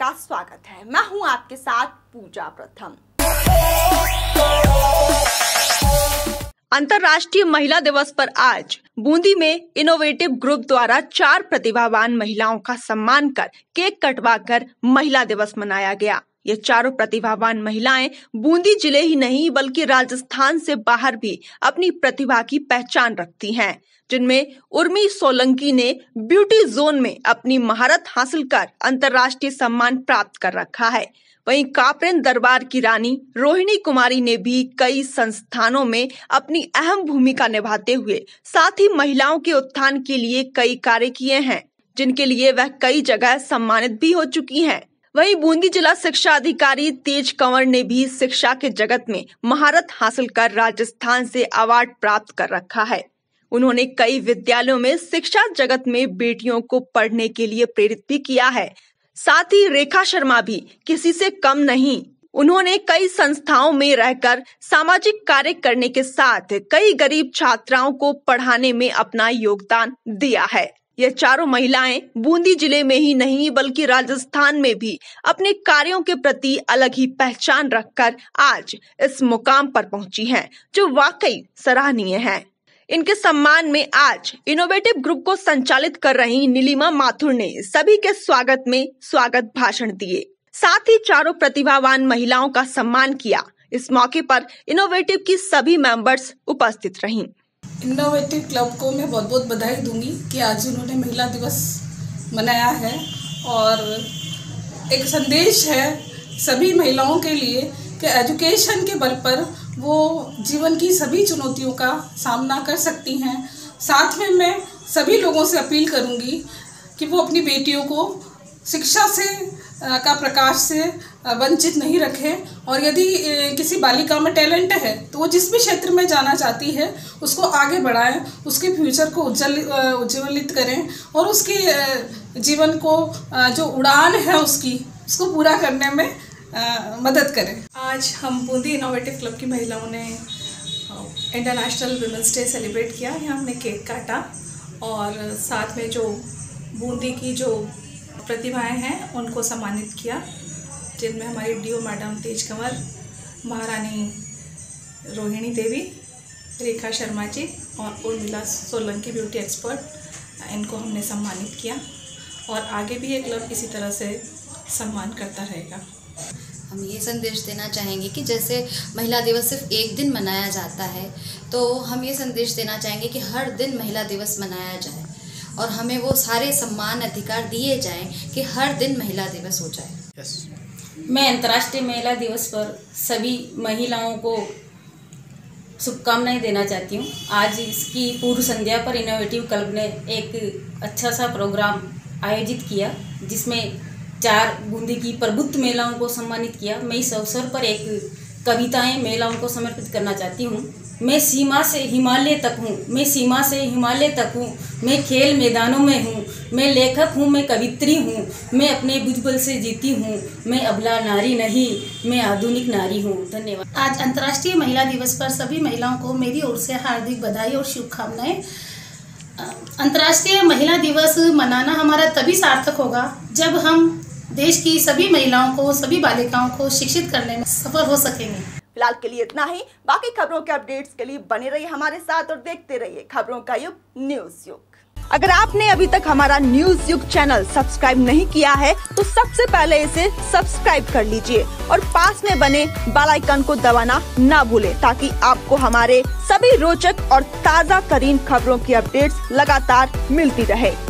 आपका स्वागत है। मैं हूं आपके साथ पूजा प्रथम। अंतर्राष्ट्रीय महिला दिवस पर आज बूंदी में इनोवेटिव ग्रुप द्वारा 4 प्रतिभावान महिलाओं का सम्मान कर केक कटवाकर महिला दिवस मनाया गया। ये चारों प्रतिभावान महिलाएं बूंदी जिले ही नहीं बल्कि राजस्थान से बाहर भी अपनी प्रतिभा की पहचान रखती हैं, जिनमें उर्मी सोलंकी ने ब्यूटी जोन में अपनी महारत हासिल कर अंतर्राष्ट्रीय सम्मान प्राप्त कर रखा है। वहीं कापरेन दरबार की रानी रोहिणी कुमारी ने भी कई संस्थानों में अपनी अहम भूमिका निभाते हुए साथ ही महिलाओं के उत्थान के लिए कई कार्य किए हैं, जिनके लिए वह कई जगह सम्मानित भी हो चुकी हैं। वहीं बूंदी जिला शिक्षा अधिकारी तेज कंवर ने भी शिक्षा के जगत में महारत हासिल कर राजस्थान से अवार्ड प्राप्त कर रखा है। उन्होंने कई विद्यालयों में शिक्षा जगत में बेटियों को पढ़ने के लिए प्रेरित भी किया है। साथ ही रेखा शर्मा भी किसी से कम नहीं। उन्होंने कई संस्थाओं में रहकर सामाजिक कार्य करने के साथ कई गरीब छात्राओं को पढ़ाने में अपना योगदान दिया है। ये चारों महिलाएं बूंदी जिले में ही नहीं बल्कि राजस्थान में भी अपने कार्यों के प्रति अलग ही पहचान रखकर आज इस मुकाम पर पहुंची हैं, जो वाकई सराहनीय है। इनके सम्मान में आज इनोवेटिव ग्रुप को संचालित कर रही नीलिमा माथुर ने सभी के स्वागत में स्वागत भाषण दिए। साथ ही चारों प्रतिभावान महिलाओं का सम्मान किया। इस मौके पर इनोवेटिव की सभी मेंबर्स उपस्थित रहीं। इनोवेटिव क्लब को मैं बहुत बहुत बधाई दूंगी कि आज उन्होंने महिला दिवस मनाया है और एक संदेश है सभी महिलाओं के लिए कि एजुकेशन के बल पर वो जीवन की सभी चुनौतियों का सामना कर सकती हैं। साथ में मैं सभी लोगों से अपील करूंगी कि वो अपनी बेटियों को शिक्षा से का प्रकाश से वंचित नहीं रखें और यदि किसी बालिका में टैलेंट है तो वो जिस भी क्षेत्र में जाना चाहती है उसको आगे बढ़ाएं, उसके फ्यूचर को उज्ज्वलित करें और उसके जीवन को जो उड़ान है उसको पूरा करने में मदद करें। आज हम बूंदी इनोवेटिव क्लब की महिलाओं ने इंटरनेशनल वुमेंस डे सेलिब्रेट किया। यहाँ हमने केक काटा और साथ में जो बूंदी की जो प्रतिभाएं हैं उनको सम्मानित किया, जिनमें हमारी डीओ मैडम तेज कंवर, महारानी रोहिणी देवी, रेखा शर्मा जी और उर्मिला सोलंकी ब्यूटी एक्सपर्ट, इनको हमने सम्मानित किया और आगे भी ये क्लब इसी तरह से सम्मान करता रहेगा। हम ये संदेश देना चाहेंगे कि जैसे महिला दिवस सिर्फ एक दिन मनाया जाता है, तो हम ये संदेश देना चाहेंगे कि हर दिन महिला दिवस मनाया जाए और हमें वो सारे सम्मान अधिकार दिए जाएं कि हर दिन महिला दिवस हो जाए। मैं अंतर्राष्ट्रीय महिला दिवस पर सभी महिलाओं को शुभकामनाएं देना चाहती हूँ। आज इसकी पूर्व संध्या पर इनोवेटिव क्लब ने एक अच्छा सा प्रोग्राम आयोजित किया, जिसमें 4 बूंदी की प्रबुद्ध महिलाओं को सम्मानित किया। मैं इस अवसर पर एक कविताएं महिलाओं को समर्पित करना चाहती हूँ। मैं सीमा से हिमालय तक हूँ, मैं सीमा से हिमालय तक हूँ, मैं खेल मैदानों में हूँ, मैं लेखक हूँ, मैं कवित्री हूँ, मैं अपने बुजबल से जीती हूँ, मैं अबला नारी नहीं, मैं आधुनिक नारी हूँ। धन्यवाद। आज अंतर्राष्ट्रीय महिला दिवस पर सभी महिलाओं को मेरी ओर से हार्दिक बधाई और शुभकामनाएं। अंतर्राष्ट्रीय महिला दिवस मनाना हमारा तभी सार्थक होगा जब हम देश की सभी महिलाओं को, सभी बालिकाओं को शिक्षित करने में सफल हो सकेंगे। फिलहाल के लिए इतना ही। बाकी खबरों के अपडेट्स के लिए बने रहिए हमारे साथ और देखते रहिए खबरों का युग न्यूज युग। अगर आपने अभी तक हमारा न्यूज युग चैनल सब्सक्राइब नहीं किया है तो सबसे पहले इसे सब्सक्राइब कर लीजिए और पास में बने बेल आइकन को दबाना ना भूलें, ताकि आपको हमारे सभी रोचक और ताज़ा तरीन खबरों की अपडेट्स लगातार मिलती रहे।